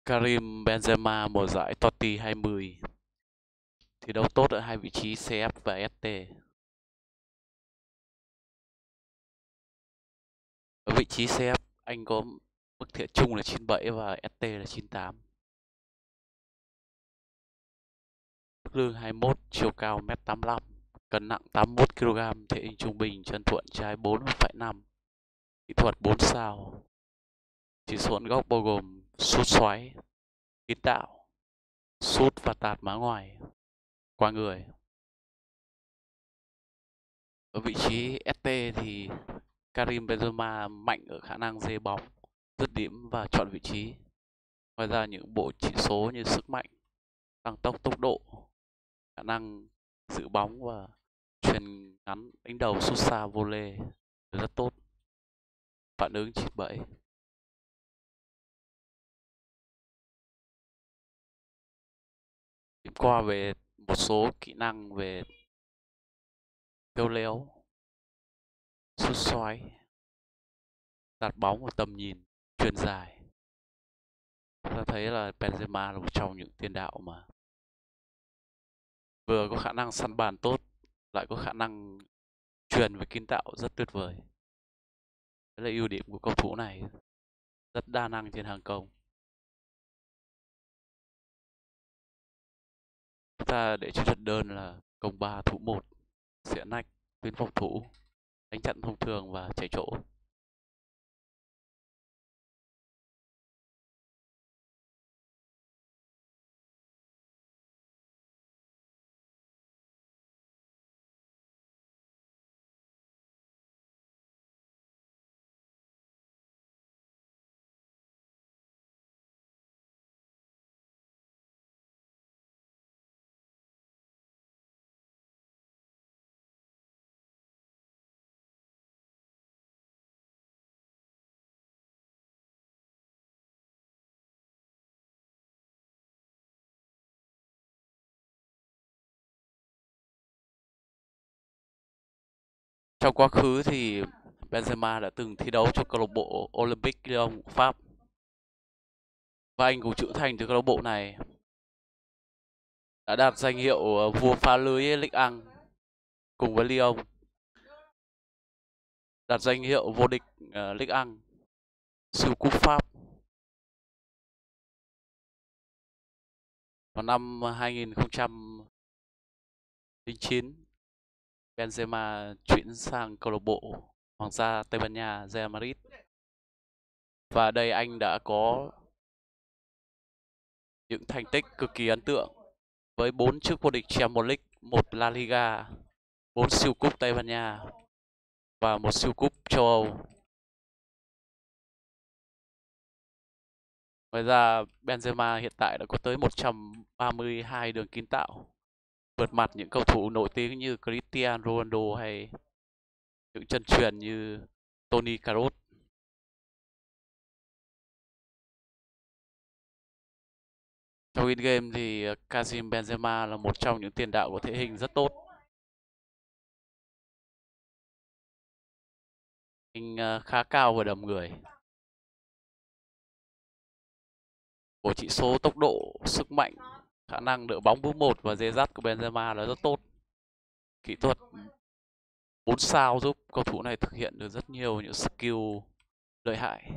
Karim Benzema mùa giải Totti 20 thi đấu tốt ở hai vị trí CF và ST. Ở vị trí CF, anh có mức thiện chung là 97 và ST là 98. Mức lương 21, chiều cao 1m85, cân nặng 81 kg, thể hình trung bình, chân thuận, trái 4,5, kỹ thuật 4 sao. Chỉ số góc bao gồm sút xoáy, kiến tạo, sút và tạt má ngoài, qua người. Ở vị trí ST thì Karim Benzema mạnh ở khả năng dê bóng, dứt điểm và chọn vị trí. Ngoài ra những bộ chỉ số như sức mạnh, tăng tốc, tốc độ, khả năng giữ bóng và chuyền ngắn, đánh đầu, sút xa, volley rất tốt. Phản ứng 97. Điểm qua về một số kỹ năng về khéo léo, sút xoáy, tạt bóng và tầm nhìn, chuyền dài. Ta thấy là Benzema là một trong những tiền đạo mà vừa có khả năng săn bàn tốt, lại có khả năng chuyền và kiến tạo rất tuyệt vời. Đấy là ưu điểm của cầu thủ này, rất đa năng trên hàng công. Chúng ta để cho trận đơn là công 3 thủ 1, xẻ nách, tuyến phòng thủ, đánh chặn thông thường và chạy chỗ. Trong quá khứ thì Benzema đã từng thi đấu cho câu lạc bộ Olympique Lyon của Pháp. Và anh cũng trưởng thành từ câu lạc bộ này. Đã đạt danh hiệu vua phá lưới Ligue 1 cùng với Lyon. Đạt danh hiệu vô địch Ligue 1, siêu cúp Pháp. Vào năm 2009, Benzema chuyển sang câu lạc bộ Hoàng gia Tây Ban Nha Real Madrid. Và đây anh đã có những thành tích cực kỳ ấn tượng với 4 chức vô địch Champions League, 1 La Liga, 4 siêu cúp Tây Ban Nha và 1 siêu cúp châu Âu. Ngoài ra, Benzema hiện tại đã có tới 132 đường kiến tạo, vượt mặt những cầu thủ nổi tiếng như Cristiano Ronaldo hay những chân truyền như Toni Kroos. Trong in-game thì Karim Benzema là một trong những tiền đạo có thể hình rất tốt. Anh khá cao và đầm người. Của chỉ số tốc độ, sức mạnh, khả năng đỡ bóng bước 1 và dè dắt của Benzema là rất tốt. Kỹ thuật 4 sao giúp cầu thủ này thực hiện được rất nhiều những skill lợi hại.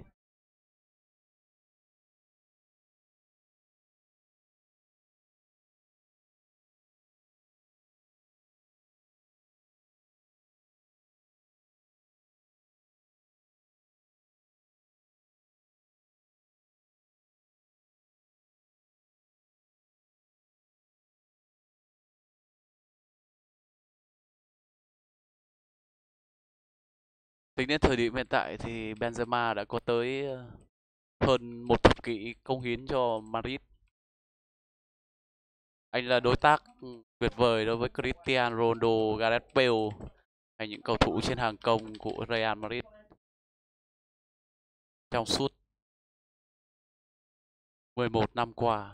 Tính đến thời điểm hiện tại thì Benzema đã có tới hơn một thập kỷ cống hiến cho Madrid. Anh là đối tác tuyệt vời đối với Cristiano Ronaldo, Gareth Bale hay những cầu thủ trên hàng công của Real Madrid. Trong suốt 11 năm qua,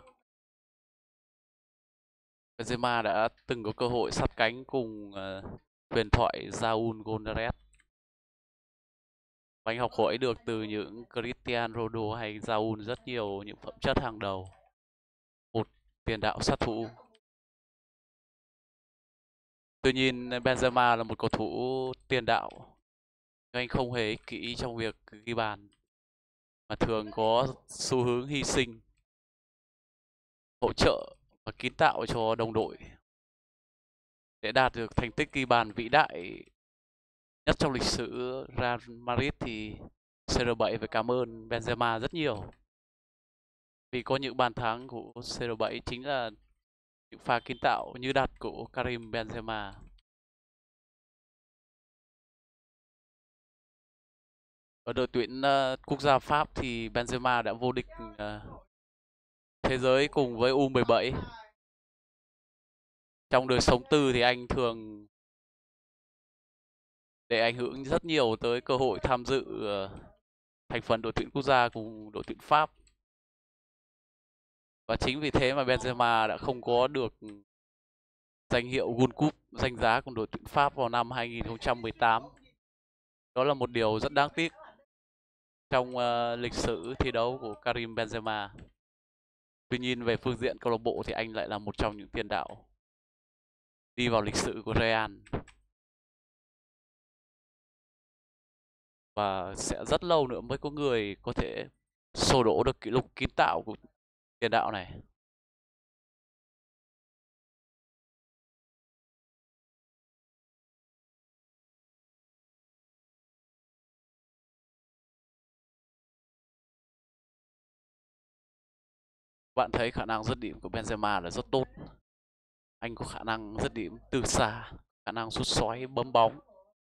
Benzema đã từng có cơ hội sát cánh cùng huyền thoại Raúl González. Anh học hỏi được từ những Cristiano Ronaldo hay Raul rất nhiều những phẩm chất hàng đầu. Một tiền đạo sát thủ. Tuy nhiên Benzema là một cầu thủ tiền đạo. Anh không hề ích kỷ trong việc ghi bàn, mà thường có xu hướng hy sinh, hỗ trợ và kiến tạo cho đồng đội để đạt được thành tích ghi bàn vĩ đại nhất trong lịch sử Real Madrid. Thì CR7 phải cảm ơn Benzema rất nhiều, vì có những bàn thắng của CR7 chính là những pha kiến tạo như đạt của Karim Benzema. Ở đội tuyển quốc gia Pháp thì Benzema đã vô địch thế giới cùng với U17. Trong đời sống tư thì anh thường để ảnh hưởng rất nhiều tới cơ hội tham dự thành phần đội tuyển quốc gia cùng đội tuyển Pháp. Và chính vì thế mà Benzema đã không có được danh hiệu World Cup danh giá cùng đội tuyển Pháp vào năm 2018. Đó là một điều rất đáng tiếc trong lịch sử thi đấu của Karim Benzema. Tuy nhiên về phương diện câu lạc bộ thì anh lại là một trong những tiền đạo đi vào lịch sử của Real, và sẽ rất lâu nữa mới có người có thể xô đổ được kỷ lục kiến tạo của tiền đạo này. Bạn thấy khả năng dứt điểm của Benzema là rất tốt. Anh có khả năng dứt điểm từ xa, khả năng sút xoáy, bấm bóng,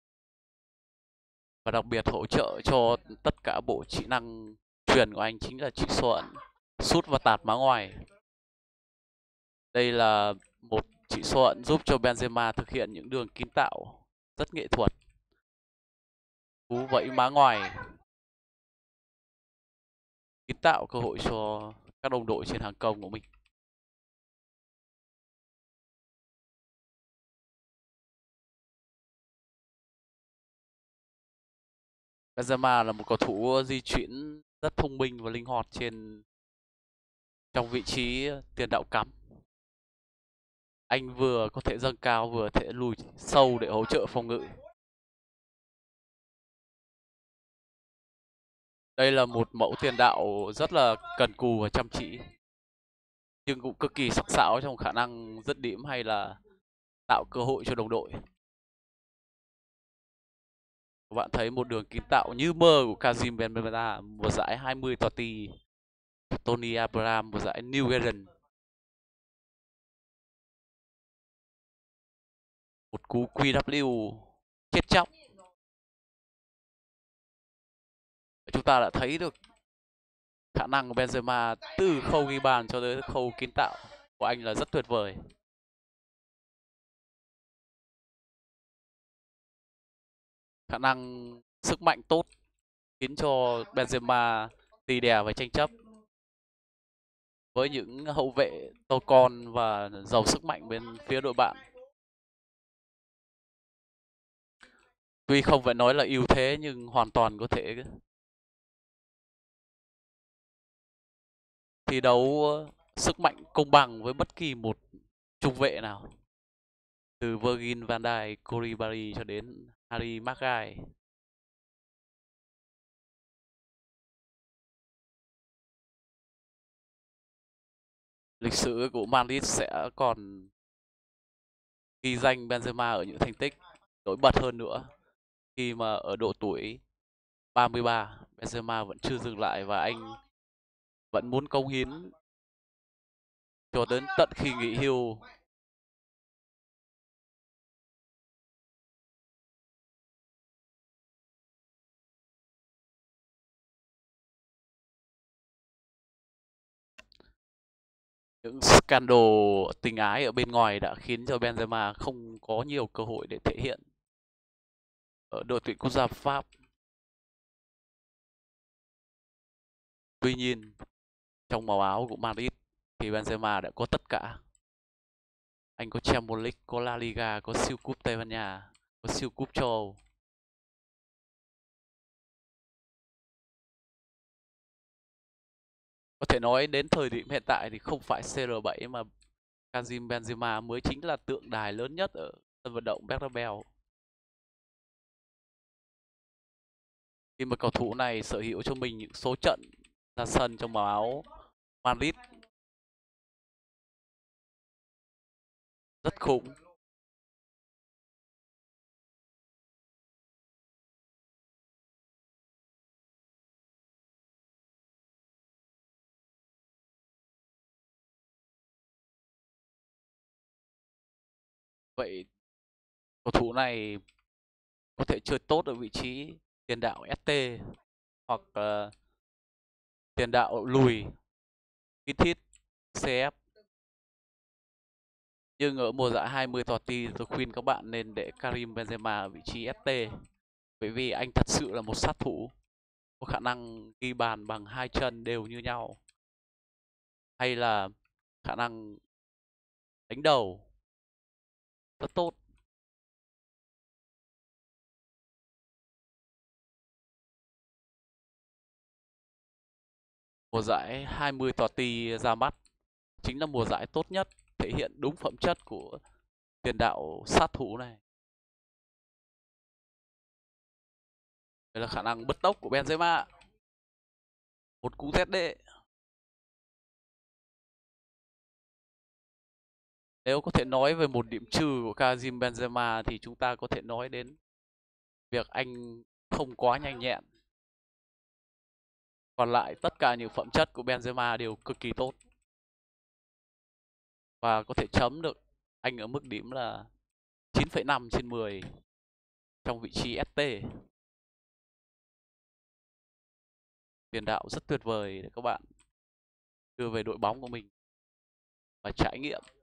và đặc biệt hỗ trợ cho tất cả bộ kỹ năng truyền của anh chính là chỉ số ẩn, sút và tạt má ngoài. Đây là một chỉ số ẩn giúp cho Benzema thực hiện những đường kiến tạo rất nghệ thuật, cú vẫy má ngoài, kiến tạo cơ hội cho các đồng đội trên hàng công của mình. Benzema là một cầu thủ di chuyển rất thông minh và linh hoạt trong vị trí tiền đạo cắm. Anh vừa có thể dâng cao vừa có thể lùi sâu để hỗ trợ phòng ngự. Đây là một mẫu tiền đạo rất là cần cù và chăm chỉ, nhưng cũng cực kỳ sắc sảo trong khả năng dứt điểm hay là tạo cơ hội cho đồng đội. Các bạn thấy một đường kiến tạo như mơ của Karim Benzema mùa giải 20 Totti, Tony Abraham mùa giải New Garden. Một cú QW chết chóc. Chúng ta đã thấy được khả năng của Benzema từ khâu ghi bàn cho tới khâu kiến tạo của anh là rất tuyệt vời. Khả năng sức mạnh tốt khiến cho Benzema tì đè và tranh chấp với những hậu vệ to con và giàu sức mạnh bên phía đội bạn. Tuy không phải nói là ưu thế nhưng hoàn toàn có thể thi đấu sức mạnh công bằng với bất kỳ một trung vệ nào, từ Virgil van Dijk, Koulibaly cho đến Harry Maguire. Lịch sử của Madrid sẽ còn ghi danh Benzema ở những thành tích nổi bật hơn nữa, khi mà ở độ tuổi 33, Benzema vẫn chưa dừng lại và anh vẫn muốn cống hiến cho đến tận khi nghỉ hưu. Những scandal tình ái ở bên ngoài đã khiến cho Benzema không có nhiều cơ hội để thể hiện ở đội tuyển quốc gia Pháp. Tuy nhiên, trong màu áo của Madrid thì Benzema đã có tất cả. Anh có Champions League, có La Liga, có siêu cúp Tây Ban Nha, có siêu cúp châu Âu. Có thể nói đến thời điểm hiện tại thì không phải CR7 mà Karim Benzema mới chính là tượng đài lớn nhất ở sân vận động Bernabeu. Khi mà cầu thủ này sở hữu cho mình những số trận ra sân trong màu áo Madrid rất khủng. Vậy cầu thủ này có thể chơi tốt ở vị trí tiền đạo ST hoặc tiền đạo lùi Kittit CF. Nhưng ở mùa giải 20 Totti tôi khuyên các bạn nên để Karim Benzema ở vị trí ST, bởi vì anh thật sự là một sát thủ có khả năng ghi bàn bằng hai chân đều như nhau, hay là khả năng đánh đầu rất tốt. Mùa giải 20 Totti ra mắt chính là mùa giải tốt nhất, thể hiện đúng phẩm chất của tiền đạo sát thủ này. Đây là khả năng bứt tốc của Benzema, một cú ZD. Nếu có thể nói về một điểm trừ của Karim Benzema thì chúng ta có thể nói đến việc anh không quá nhanh nhẹn. Còn lại tất cả những phẩm chất của Benzema đều cực kỳ tốt, và có thể chấm được anh ở mức điểm là 9,5/10 trong vị trí ST. Tiền đạo rất tuyệt vời để các bạn đưa về đội bóng của mình và trải nghiệm.